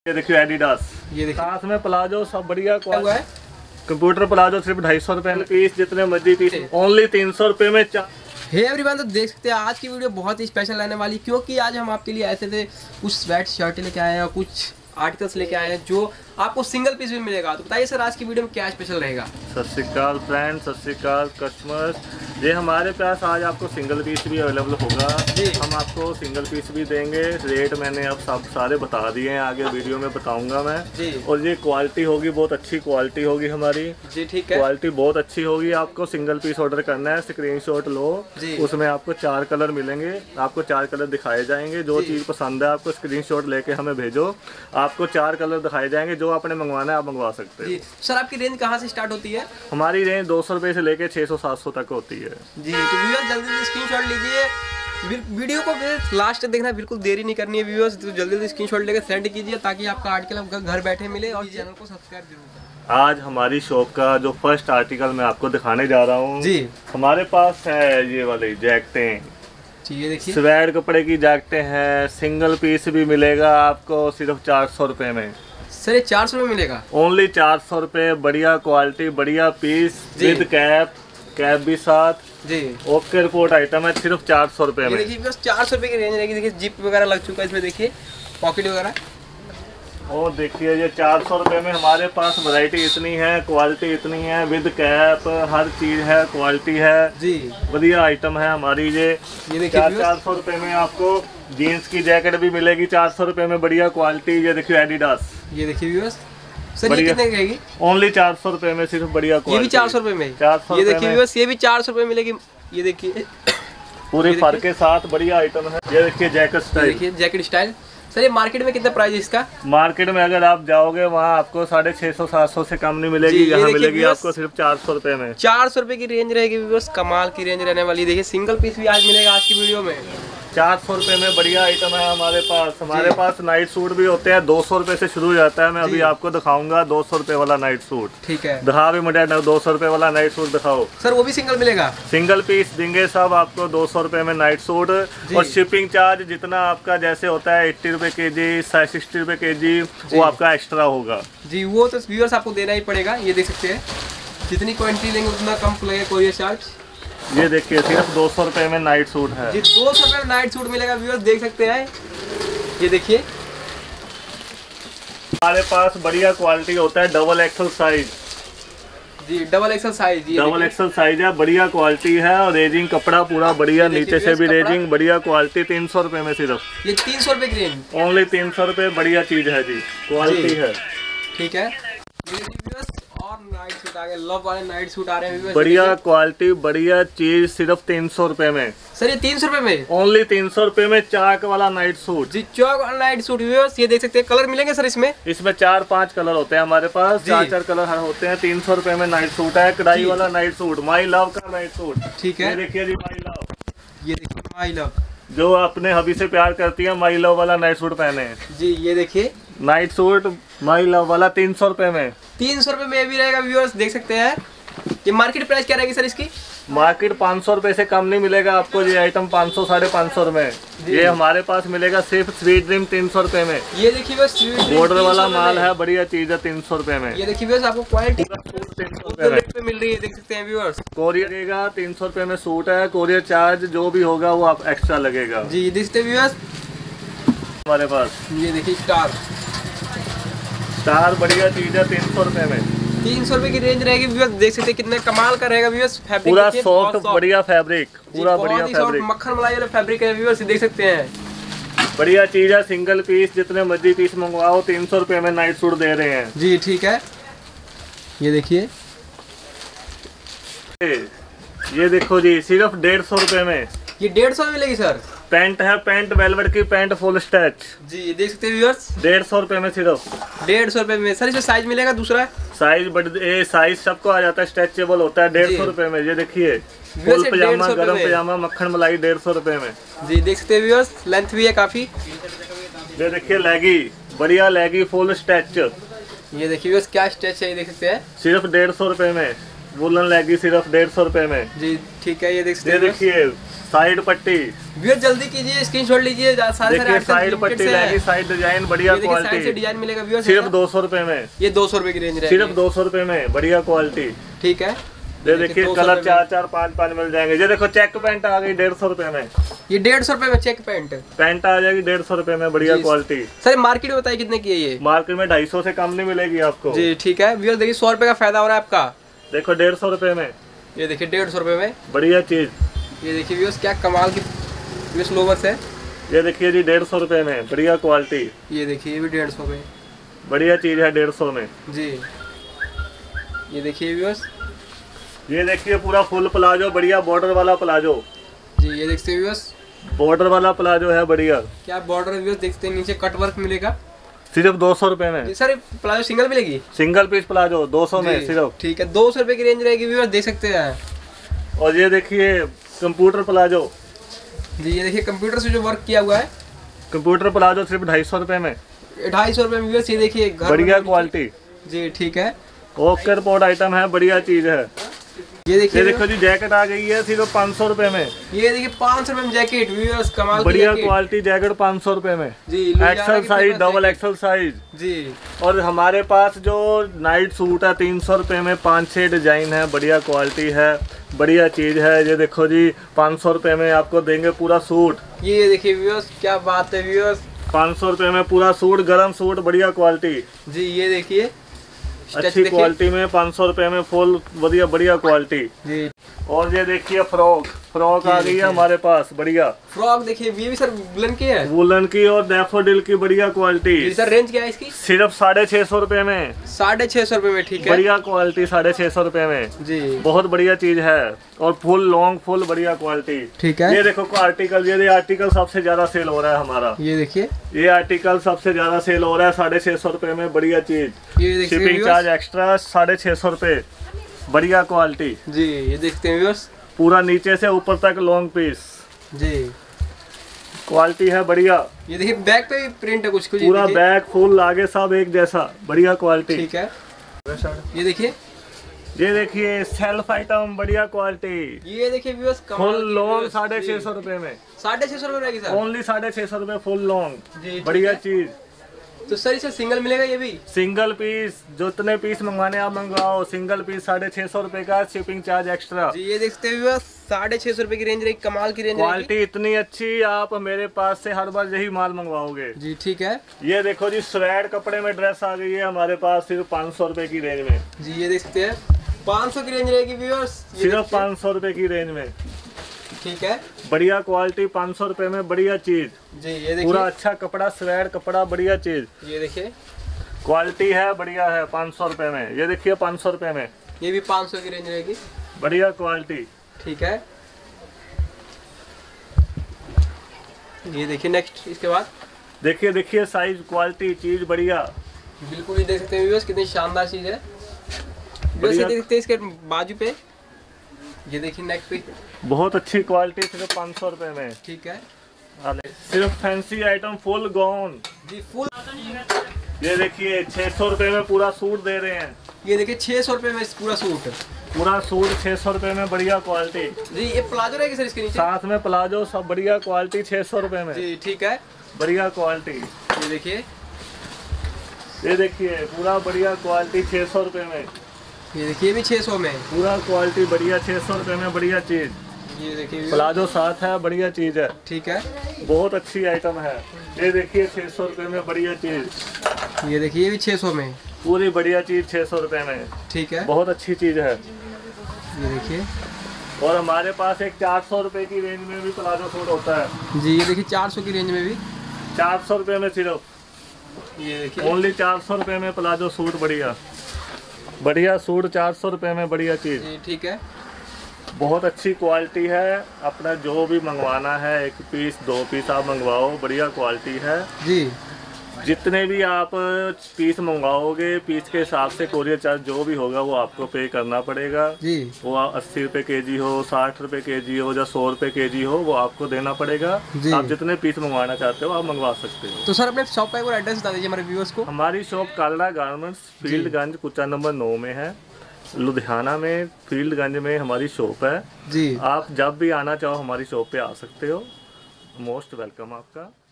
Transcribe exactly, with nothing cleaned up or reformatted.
ये देखिए एडिडास, ये देखिए साथ में प्लाजो सब बढ़िया हुआ है। कंप्यूटर प्लाजो सिर्फ ढाई सौ रुपए में पीस, जितने मर्जी पीस ओनली तीन सौ रुपए में। हे एवरीवन, तो देख सकते हैं आज की वीडियो बहुत ही स्पेशल रहने वाली, क्योंकि आज हम आपके लिए ऐसे थे कुछ स्वेट शर्ट लेके आए हैं और कुछ आर्टिकल्स लेके आए हैं जो आपको सिंगल पीस भी मिलेगा। तो बताइए सर आज की वीडियो में क्या स्पेशल रहेगा। सत श्री अकाल फ्रेंड्स, सत श्री अकाल कस्टमर्स, ये हमारे पास आज आपको सिंगल पीस भी अवेलेबल होगा। हम आपको सिंगल पीस भी देंगे। रेट मैंने अब सब सारे बता दिए हैं, आगे वीडियो में बताऊंगा मैं जी। और ये क्वालिटी होगी, बहुत अच्छी क्वालिटी होगी हमारी जी। ठीक है, क्वालिटी बहुत अच्छी होगी। आपको सिंगल पीस ऑर्डर करना है, स्क्रीनशॉट लो, उसमें आपको चार कलर मिलेंगे। आपको चार कलर दिखाए जाएंगे, जो चीज़ पसंद है आपको स्क्रीनशॉट लेके हमें भेजो। आपको चार कलर दिखाए जाएंगे, जो आपने मंगवाना है आप मंगवा सकते हैं। सर आपकी रेंज कहाँ से स्टार्ट होती है? हमारी रेंज दो सौ रुपये से लेके छः सौ सात सौ तक होती है जी। तो व्यूअर्स जल्दी जल्दी स्क्रीनशॉट लीजिए, वीडियो को लास्ट तक देखना, बिल्कुल देरी नहीं करनी है व्यूअर्स। तो जल्दी जल्दी स्क्रीनशॉट लेकर सेंड कीजिए ताकि आपका आर्टिकल आपका घर बैठे मिले, और चैनल को सब्सक्राइब जरूर करें। आज हमारी शॉप का जो फर्स्ट आर्टिकल मैं आपको दिखाने जा रहा हूँ जी, हमारे पास है ये वाली जैकेटें। ये देखिए स्वेड कपड़े की जैकेटें हैं, सिंगल पीस भी मिलेगा आपको सिर्फ चार सौ रुपये में। सर ये चार सौ में मिलेगा, ओनली चार सौ रुपये। बढ़िया क्वालिटी, बढ़िया पीस विद कैप, कैप भी साथ जी। ओके रिपोर्ट आइटम है, सिर्फ चार सौ रुपये में। देखिए बस चार सौ रुपये की रेंज रहेगी। देखिए जिप वगैरह लग चुका है इसमें, देखिए पॉकेट वगैरह। और देखिए ये चार सौ रुपये में हमारे पास वैरायटी इतनी है, क्वालिटी इतनी है, विद कैप हर चीज़ है, क्वालिटी है जी। बढ़िया आइटम है हमारी ये। ये देखिए चार सौ रुपये में आपको जीन्स की जैकेट भी मिलेगी चार सौ रुपये में, बढ़िया क्वालिटी। ये देखिए एडिडास, ये देखिए व्यूअर्स सर ये कितने की रहेगी? ओनली चार सौ रुपये में, सिर्फ बढ़िया क्वालिटी। ये भी चार सौ रुपये में, चार सौ ये देखिए व्यूअर्स ये भी चार सौ रुपये मिलेगी। ये देखिए पूरे फर के साथ बढ़िया आइटम है। ये देखिए जैकेट स्टाइल, देखिए जैकेट स्टाइल। सर ये मार्केट में कितना प्राइस है इसका? मार्केट में अगर आप जाओगे वहाँ आपको साढ़े छह सौ सात सौ से कम नहीं मिलेगी, यहाँ मिलेगी आपको सिर्फ चार सौ रुपए में। चार सौ रुपए की रेंज रहेगी बस, कमाल की रेंज रहने वाली। देखिए सिंगल पीस भी आज मिलेगा आज की वीडियो में चार सौ रुपए में। बढ़िया आइटम है हमारे पास। हमारे पास नाइट सूट भी होते हैं, दो सौ रुपए से शुरू हो जाता है। मैं अभी आपको दिखाऊंगा दो सौ रुपए वाला नाइट सूट। ठीक है, दिखा भी मुझे दो सौ रुपए वाला नाइट सूट दिखाओ। सर वो भी सिंगल मिलेगा? सिंगल पीस देंगे सब आपको दो सौ रुपए में नाइट सूट। और शिपिंग चार्ज जितना आपका जैसे होता है एट्टी रुपए के जी, सिक्सटी रुपए के जी, वो आपका एक्स्ट्रा होगा जी। वो तो व्यूअर्स आपको देना ही पड़ेगा। ये देख सकते हैं जितनी क्वांटिटी लेंगे उतना कम लगेगा कोरियर चार्ज। ये देखिए सिर्फ दो सौ रुपए में नाइट सूट है जी। दो सौ रुपए में नाइट सूट मिलेगा व्यूअर्स, देख सकते हैं। ये देखिए हमारे पास बढ़िया क्वालिटी होता है डबल एक्सल साइज जी। Double XL size, double XL size है, बढ़िया क्वालिटी है। और रेजिंग कपड़ा पूरा बढ़िया, नीचे से भी रेजिंग, बढ़िया क्वालिटी। तीन सौ रुपए में सिर्फ, ये तीन सौ रुपए की रेंज, ओनली तीन सौ रुपए। बढ़िया चीज है जी, क्वालिटी है। ठीक है, और नाइट सूट आ गए, लव वाले नाइट सूट आ रहे हैं। बढ़िया क्वालिटी, बढ़िया चीज, सिर्फ तीन सौ रुपए में। सर ये तीन सौ रुपए में, ओनली तीन सौ रुपए में चौक वाला नाइट सूट जी। चौक वाला नाइट सूट व्यूअर्स, ये देख सकते हैं। कलर मिलेंगे सर इसमें? इसमें चार पांच कलर होते हैं हमारे पास, चार चार कलर होते हैं। तीन सौ रुपए में नाइट सूट है, कढ़ाई वाला नाइट सूट, माई लव का नाइट सूट। ठीक है, ये देखिए जी माई लव, ये देखिए माई लव, जो अपने हबी से प्यार करती है, माई लव वाला नाइट सूट पहने हैं जी। ये देखिए नाइट सूट माई लव वाला तीन सौ रुपए में। तीन सौ रुपए में भी रहेगा व्यूअर्स, देख सकते हैं। ये मार्केट प्राइस क्या रहेगी सर इसकी? मार्केट पाँच सौ रुपए से कम नहीं मिलेगा आपको। ये आइटम पाँच सौ साढ़े पाँच सौ रुपए, ये हमारे पास मिलेगा सिर्फ स्वीट ड्रीम तीन सौ रुपए में। ये देखिए बस बॉर्डर वाला माल है, बढ़िया चीज है, तीन सौ रुपए में। ये देखिए बस आपको क्वालिटी तीन सौ रुपए में मिल रही है, देख सकते हैं व्यूअर्स। कोरियर लगेगा तीन सौ रुपए में सूट है, कोरियर चार्ज जो भी होगा वो आप एक्स्ट्रा लगेगा जी। देखते व्यूअर्स हमारे पास ये देखिए स्टार, स्टार बढ़िया चीज है, तीन सौ रुपए में। तीन सौ रुपए की रेंज रहेगी व्यूअर्स, देख सकते हैं कितने कमाल का रहेगा व्यूअर्स। फैब्रिक पूरा सॉफ्ट बढ़िया फैब्रिक, पूरा बढ़िया फैब्रिक, मक्खन मलाई वाला फैब्रिक है व्यूअर्स, देख सकते हैं। बढ़िया चीज है, सिंगल पीस जितने मर्जी पीस मंगवाओ तीन सौ रुपए में नाइट सूट दे रहे हैं जी। ठीक है, ये देखिए ये देखो जी सिर्फ डेढ़ सौ रुपए में। ये डेढ़ सौ में मिलेगी सर? पैंट है, पैंट वेलवेट की पैंट फुल स्टैच जी। देख सकते हैं व्यूअर्स, डेढ़ सौ रुपए में सिर्फ, डेढ़ सौ रुपए में। सर इसमें साइज मिलेगा दूसरा? साइज बड़े साइज सबको आ जाता है, स्ट्रेचेबल होता है। डेढ़ सौ रुपए में। ये देखिए फुल पजामा, गरम पजामा, मक्खन मलाई डेढ़ सौ रुपए में जी। देख सकते हैं व्यूअर्स, लेंथ भी है काफी। ये देखिए लेगी, बढ़िया लेगी फुल स्ट्रेच। ये देखिए व्यूअर्स क्या स्ट्रेच है, ये देख सकते हैं, सिर्फ डेढ़ सौ रुपए में। वुलन लेगी सिर्फ डेढ़ सौ रुपए में जी। ठीक है, ये देख सकते हैं। ये देखिए साइड पट्टी व्यूअर जल्दी कीजिए, स्क्रीनशॉट लीजिए। देखिए साइड पट्टी रहेगी, साइड डिजाइन बढ़िया क्वालिटी, डिजाइन मिलेगा व्यूअर सिर्फ दो सौ रुपए में। ये दो सौ रुपए की रेंज रहेगी, सिर्फ दो सौ रुपए में बढ़िया क्वालिटी। ठीक है, ये देखिए कलर चार चार पाँच पाँच मिल जाएंगे। ये देखो चेक पैंट आ गई डेढ़ सौ रुपए में। ये डेढ़ सौ रुपए में चेक पैंट पैंट आ जाएगी डेढ़ सौ रुपए में, बढ़िया क्वालिटी। सर मार्केट में बताइए कितने की है ये? मार्केट में ढाई सौ से कम नहीं मिलेगी आपको जी। ठीक है व्यूअर देखिए सौ रुपए का फायदा हो रहा है आपका। देखो डेढ़ सौ रुपए में, ये देखिए डेढ़ सौ रुपए में बढ़िया चीज। ये देखिए व्यूअर्स क्या कमाल की व्यूअर्स लोवर्स है। ये देखिए जी डेढ़ सौ रुपए में बढ़िया क्वालिटी। ये देखिए ये भी डेढ़ सौ में बढ़िया चीज है डेढ़ सौ में जी। ये देखिए व्यूअर्स, ये देखिए पूरा फुल प्लाजो, बढ़िया बॉर्डर वाला प्लाजो जी। ये देखते हैं व्यूअर्स, बॉर्डर वाला प्लाजो है बढ़िया। क्या बॉर्डर व्यूअर्स देखते हैं, नीचे कट वर्क मिलेगा सिर्फ दो सौ रुपए में। सर प्लाजो सिंगल मिलेगी? सिंगल पीस प्लाजो दो सौ में सिर्फ। ठीक है, दो सौ रुपए की रेंज रहेगी व्यूअर्स, देख सकते हैं। और ये देखिए कंप्यूटर प्लाजो जी। ये देखिए कंप्यूटर से जो वर्क किया हुआ है, कंप्यूटर प्लाजो सिर्फ ढाई सौ रुपए में, ढाई सौ रुपए में व्यूअर्स। ये देखिए बढ़िया क्वालिटी जी। ठीक है, ओके रिपोर्ट आइटम है, बढ़िया चीज है। ये देखिए, ये देखो जी जैकेट आ गई है सिर्फ पाँच सौ रुपए में। ये देखिए पाँच सौ रुपए में जैकेट व्यूअर्स, कमाल बढ़िया क्वालिटी जैकेट पाँच सौ रुपए में जी। XL size, double XL size जी। और हमारे पास जो नाइट सूट है तीन सौ रुपए में, पाँच छः डिजाइन है, बढ़िया क्वालिटी है, बढ़िया चीज है। ये देखो जी पाँच सौ रुपए में आपको देंगे पूरा सूट। ये देखिए व्यूअर्स क्या बात है व्यूअर्स, पाँच सौ रुपए में पूरा सूट, गरम सूट, बढ़िया क्वालिटी जी। ये देखिए अच्छी क्वालिटी में पाँच सौ रुपए में फुल बढ़िया बढ़िया क्वालिटी जी। और ये देखिए फ्रॉक फ्रॉक आ गई है हमारे पास बढ़िया फ्रॉक। देखिए ये भी सर वुलन की है, वुलन की और डैफोडिल की बढ़िया क्वालिटी। सर रेंज क्या है इसकी? सिर्फ साढ़े छह सौ रुपए में, साढ़े छह सौ रुपए में। ठीक है, बढ़िया क्वालिटी साढ़े छह सौ रुपए में जी, बहुत बढ़िया चीज है और फुल लॉन्ग फुल बढ़िया क्वालिटी। ठीक है, ये देखो आर्टिकल, ये आर्टिकल सबसे ज्यादा सेल हो रहा है हमारा। ये देखिए ये आर्टिकल सबसे ज्यादा सेल हो रहा है साढ़े छह सौ रुपए में, बढ़िया चीज। शिपिंग चार्ज एक्स्ट्रा साढ़े छह सौ रुपए, बढ़िया क्वालिटी जी। ये देखते हैं व्यूअर्स, पूरा नीचे से ऊपर तक लॉन्ग पीस जी, क्वालिटी है बढ़िया। ये देखिए बैक पे भी प्रिंट है कुछ कुछ, पूरा बैक फुल आगे सब एक जैसा, बढ़िया क्वालिटी। ठीक है, ये देखिए, ये देखिए सेल्फ आइटम बढ़िया क्वालिटी। ये देखिए व्यूअर्स फुल लॉन्ग साढ़े छह सौ रुपए में, साढ़े छह सौ रुपए रहेगी सर, ओनली साढ़े छह सौ रुपए फुल लॉन्ग जी, बढ़िया चीज। तो सर इसे सिंगल मिलेगा? ये भी सिंगल पीस, जितने पीस मंगवाने आप मंगवाओ, सिंगल पीस साढ़े छह सौ रुपए का, शिपिंग चार्ज एक्स्ट्रा जी। ये देखते हुए साढ़े छह सौ रुपए की रेंज रहेगी, कमाल की रेंज, क्वालिटी इतनी अच्छी, आप मेरे पास से हर बार यही माल मंगवाओगे जी। ठीक है, ये देखो जी स्वेड कपड़े में ड्रेस आ गई है हमारे पास सिर्फ पाँच सौ रुपए की रेंज में जी। ये देख सकते हैं पाँच सौ की रेंज रहेगी व्यूअर्स, सिर्फ पाँच सौ रुपए की रेंज में। ठीक है, बढ़िया क्वालिटी पाँच सौ रुपए में, बढ़िया चीज जी। ये देखिए पूरा अच्छा कपड़ा, स्वेड कपड़ा, बढ़िया चीज। ये देखिए क्वालिटी है बढ़िया है पाँच सौ रुपए में। ये देखिए पाँच सौ रुपए में, ये भी पाँच सौ की रेंज रहेगी, बढ़िया क्वालिटी। ठीक है, ये देखिए नेक्स्ट, इसके बाद देखिए देखिए साइज, क्वालिटी, चीज बढ़िया, बिल्कुल ही देख सकते हैं व्यूअर्स कितनी शानदार चीज है। वैसे देख सकते हैं इसके बाजू पे, ये देखिए नेक पे, बहुत अच्छी क्वालिटी सिर्फ पाँच सौ रुपए में। ठीक है, सिर्फ फैंसी आइटम फुल गॉन जी, फुल। ये देखिए छह सौ रुपए में पूरा सूट दे रहे हैं। ये देखिए छह सौ रुपए में पूरा सूट, पूरा सूट छह सौ रुपए में, बढ़िया क्वालिटी जी। ये प्लाजो रहेगी सर इसके नीचे, साथ में प्लाजो, सब बढ़िया क्वालिटी छह सौ रुपए में जी। ठीक है, बढ़िया क्वालिटी। ये देखिए, ये देखिए पूरा बढ़िया क्वालिटी छह सौ रुपए में। ये देखिए भी छह सौ में, पूरा क्वालिटी बढ़िया छह सौ रुपए में, बढ़िया चीज। ये देखिए प्लाजो साथ है, बढ़िया चीज है, ठीक है, बहुत अच्छी आइटम है। ये देखिए छह सौ रुपए में, बढ़िया चीज। ये देखिए ये भी छह सौ में, पूरी बढ़िया चीज छह सौ रुपए में, ठीक है, बहुत अच्छी चीज है। ये देखिए, और हमारे पास एक चार सौ रुपए की रेंज में भी प्लाजो सूट होता है जी। ये देखिए चार सौ की रेंज में भी, चार सौ रुपए में सिर्फ, ये देखिए ओनली चार सौ रुपए में प्लाजो सूट, बढ़िया बढ़िया सूट चार सौ रुपए में, बढ़िया चीज जी। ठीक है, बहुत अच्छी क्वालिटी है। अपना जो भी मंगवाना है, एक पीस दो पीस आप मंगवाओ, बढ़िया क्वालिटी है जी। जितने भी आप पीस मंगवाओगे, पीस के हिसाब से कोरियर चार्ज जो भी होगा वो आपको पे करना पड़ेगा जी। वो अस्सी रुपए के जी हो, साठ रुपए के जी हो या सौ रुपए के जी हो, वो आपको देना पड़ेगा जी। आप जितने पीस मंगवाना चाहते हो आप मंगवा सकते हो। तो सर अपने शॉप का एक बार एड्रेस बता दीजिए हमारे व्यूअर्स को। हमारी शॉप कालड़ा गारमेंट्स, फील्डगंज, कुचा नंबर नौ में है। लुधियाना में फील्डगंज में हमारी शॉप है जी। आप जब भी आना चाहो हमारी शॉप पे आ सकते हो। मोस्ट वेलकम आपका।